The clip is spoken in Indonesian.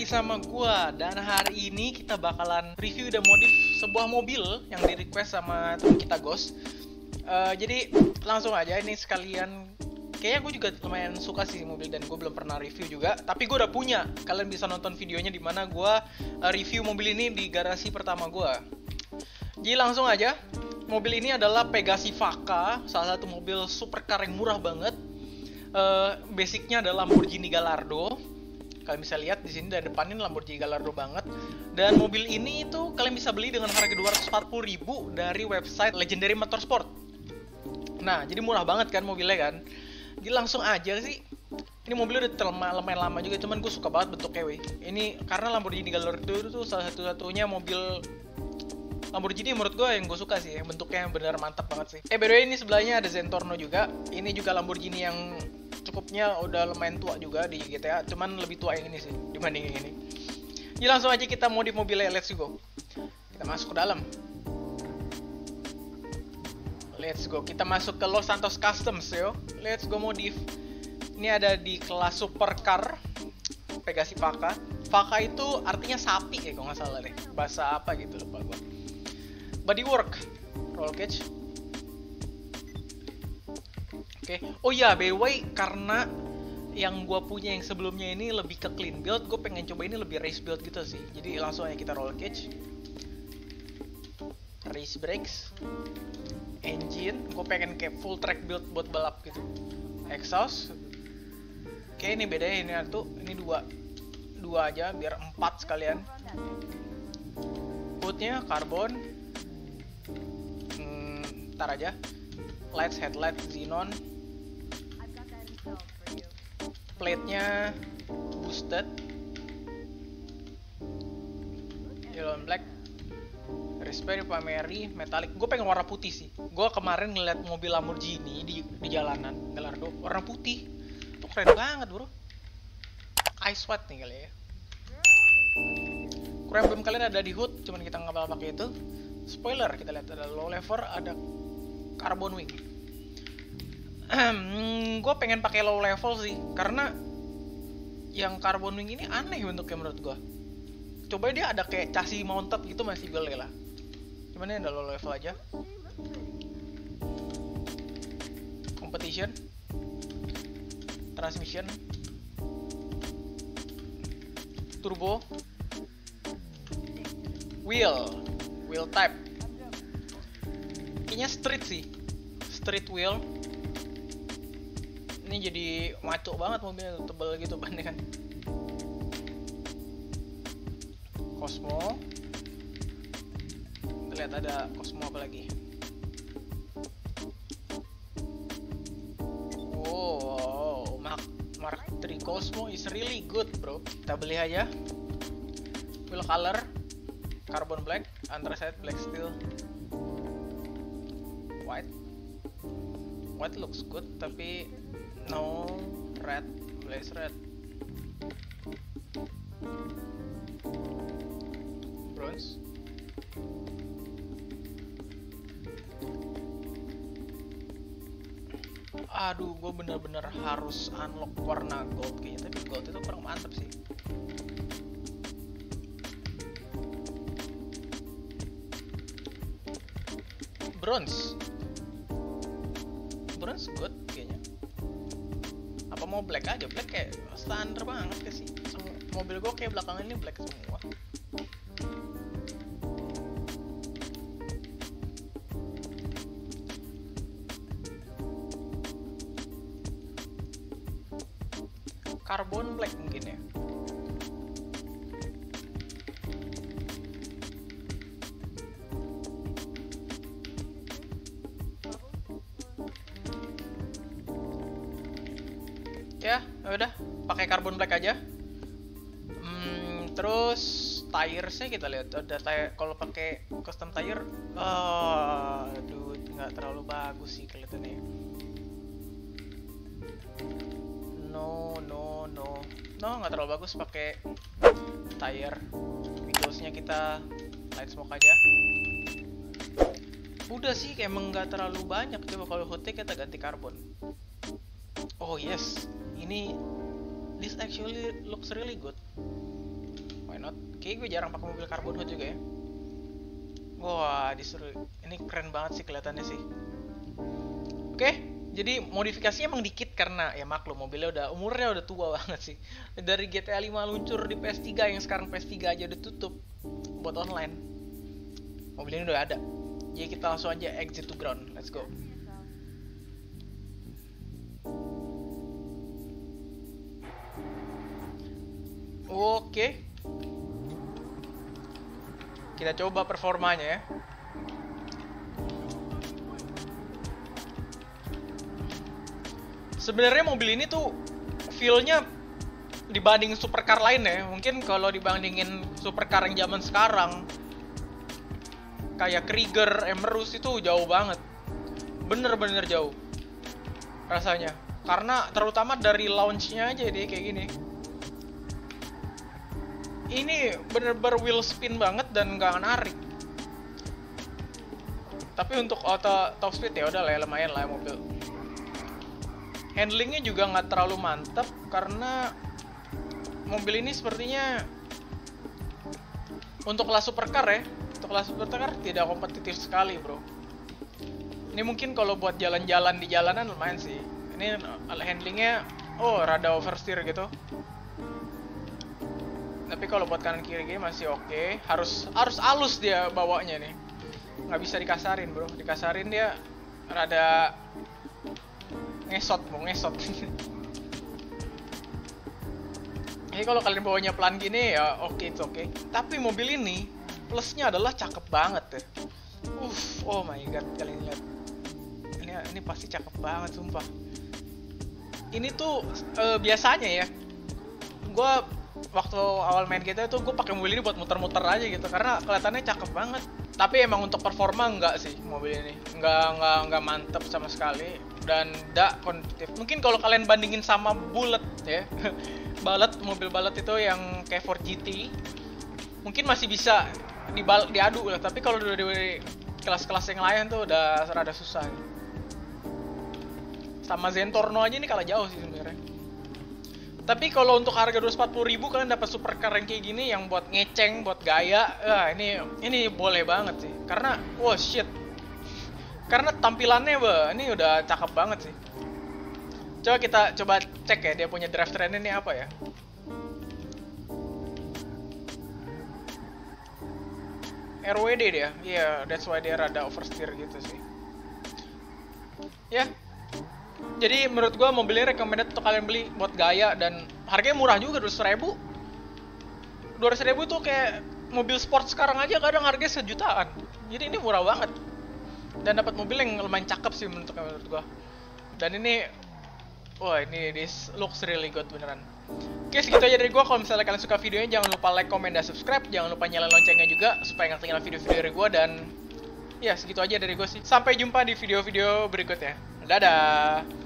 lagi sama gua, dan hari ini kita bakalan review dan modif sebuah mobil yang di request sama teman kita Ghost. Jadi langsung aja, ini sekalian kayaknya gue juga lumayan suka sih mobil dan gue belum pernah review juga, tapi gue udah punya. Kalian bisa nonton videonya di mana gue review mobil ini di garasi pertama gue. Jadi langsung aja, mobil ini adalah Pegasi Vaca, salah satu mobil supercar yang murah banget. Basicnya adalah Lamborghini Gallardo. Kalian bisa lihat di sini dari depannya Lamborghini Gallardo banget. Dan mobil ini itu kalian bisa beli dengan harga 240.000 dari website Legendary Motorsport. Nah, jadi murah banget kan mobilnya kan. Jadi langsung aja sih. Ini mobil udah lumayan lama juga, cuman gue suka banget bentuknya weh. Ini karena Lamborghini Gallardo itu salah satu-satunya mobil Lamborghini menurut gue yang gue suka sih, yang bentuknya benar mantap banget sih. By the way, ini sebelahnya ada Zentorno juga. Ini juga Lamborghini yang cukupnya udah lumayan tua juga di GTA, cuman lebih tua yang ini sih dibanding yang ini. Jadi langsung aja kita modif mobilnya, let's go. Kita masuk ke dalam. Let's go, kita masuk ke Los Santos Customs yo. Let's go modif. Ini ada di kelas supercar Pegasi Vaca. Vaca itu artinya sapi ya kalau nggak salah deh. Bahasa apa gitu lupa gua. Bodywork, roll cage. Oke. Oh iya, by the way, karena yang gue punya yang sebelumnya ini lebih ke clean build, gue pengen coba ini lebih race build gitu sih. Jadi langsung aja kita roll cage, race brakes, engine. Gue pengen kayak full track build buat balap gitu. Exhaust. Oke, ini bedanya ini satu, ini dua aja biar 4 sekalian. Hoodnya karbon. Ntar aja. Lights, headlight, xenon. Plate-nya boosted, yellow and black. Raspberry Pameri metallic. Gue pengen warna putih sih. Gue kemarin ngeliat mobil Lamborghini di jalanan Gallardo warna putih. Tuh keren banget bro. Ice white nih kali ya. Kurang belum kalian ada di hood, cuman kita nggak bakal pakai itu. Spoiler kita lihat ada low lever, ada carbon wing. Gue pengen pakai low level sih, karena yang carbon wing ini aneh bentuknya menurut gue. Coba dia ada kayak chassis mounted gitu masih boleh lah. Cuman ini ada low level aja. Competition, transmission, turbo, wheel type. Kayaknya street sih, street wheel. Ini jadi maco banget mobilnya, tebel gitu bannya kan. Cosmo. Kita lihat ada Cosmo apa lagi. Oh, Mark 3 Cosmo is really good bro. Kita beli aja. Wheel color carbon black, anthracite, black steel, white looks good tapi no red, blaze red, bronze. Aduh, gue bener-bener harus unlock warna gold kayaknya, tapi gold itu kurang mantap sih. Bronze good kayaknya. Apa mau black aja? Black kayak standar banget ya sih. Mobil gue kayak belakangan ini black semua. Carbon black mungkin ya. Ya udah pakai carbon black aja. Terus tires-nya kita lihat ada tire. Kalau pakai custom tire, aduh nggak terlalu bagus sih kelihatannya. No nggak terlalu bagus pakai tire. Windowsnya kita light smoke aja. Udah sih emang nggak terlalu banyak. Coba kalau hoodnya kita ganti karbon. Oh yes, ini this actually looks really good. why not. Kayaknya gue jarang pakai mobil carbon hood juga ya. Wah, disuruh. Ini keren banget sih kelihatannya sih. Oke, jadi modifikasinya emang dikit karena ya maklum mobilnya umurnya udah tua banget sih. Dari GTA 5 luncur di PS3 yang sekarang PS3 aja udah tutup buat online. Mobil ini udah ada. Jadi kita langsung aja exit to ground. Let's go. Oke. Kita coba performanya ya. Sebenarnya mobil ini tuh feel-nya dibanding supercar lain ya. Mungkin kalau dibandingin supercar yang zaman sekarang kayak Krieger, Emerus itu jauh banget. Bener-bener jauh rasanya. Karena terutama dari launch-nya aja dia kayak gini. Ini bener-bener wheel spin banget dan nggak narik. Tapi untuk auto top speed ya udah lah ya, lumayan lah ya mobil. Handlingnya juga nggak terlalu mantap karena mobil ini sepertinya untuk kelas supercar ya, untuk kelas supercar tidak kompetitif sekali bro. Ini mungkin kalau buat jalan-jalan di jalanan lumayan sih. Ini handlingnya rada oversteer gitu. Tapi kalau buat kanan kiri gini masih oke. Harus halus dia bawanya nih. Nggak bisa dikasarin bro. Dikasarin dia rada ngesot. Jadi kalau kalian bawanya pelan gini ya oke, it's okay. Tapi mobil ini plusnya adalah cakep banget ya. Oh my god, kalian lihat. Ini pasti cakep banget sumpah. Ini tuh biasanya ya. Gua waktu awal main GTA itu gue pakai mobil ini buat muter-muter aja gitu karena kelihatannya cakep banget. Tapi emang untuk performa enggak sih mobil ini. Enggak mantep sama sekali dan enggak kompetitif. Mungkin kalau kalian bandingin sama Bullet ya. Mobil Bullet itu yang kayak Ford GT mungkin masih bisa diadu lah, tapi kalau udah di kelas-kelas yang lain tuh udah rada susah. Sama Zentorno aja ini kalah jauh sih sebenarnya. Tapi kalau untuk harga 240.000 kalian dapat supercar yang kayak gini yang buat ngeceng, buat gaya, ini boleh banget sih. Karena shit. Karena tampilannya ini udah cakep banget sih. Coba kita cek ya dia punya drive train ini apa ya. RWD dia. Iya, that's why dia rada oversteer gitu sih. Ya. Jadi menurut gua mobilnya recommended untuk kalian beli buat gaya dan harganya murah juga, 200.000. 200.000 tuh kayak mobil sport sekarang aja kadang harganya sejutaan. Jadi ini murah banget. Dan dapat mobil yang lumayan cakep sih menurut gua. Dan ini this looks really good beneran. Oke, segitu aja dari gua. Kalau misalnya kalian suka videonya jangan lupa like, comment, dan subscribe. Jangan lupa nyalain loncengnya juga supaya nggak ketinggalan video-video dari gua. Dan ya segitu aja dari gua sih. Sampai jumpa di video-video berikutnya. Dadah.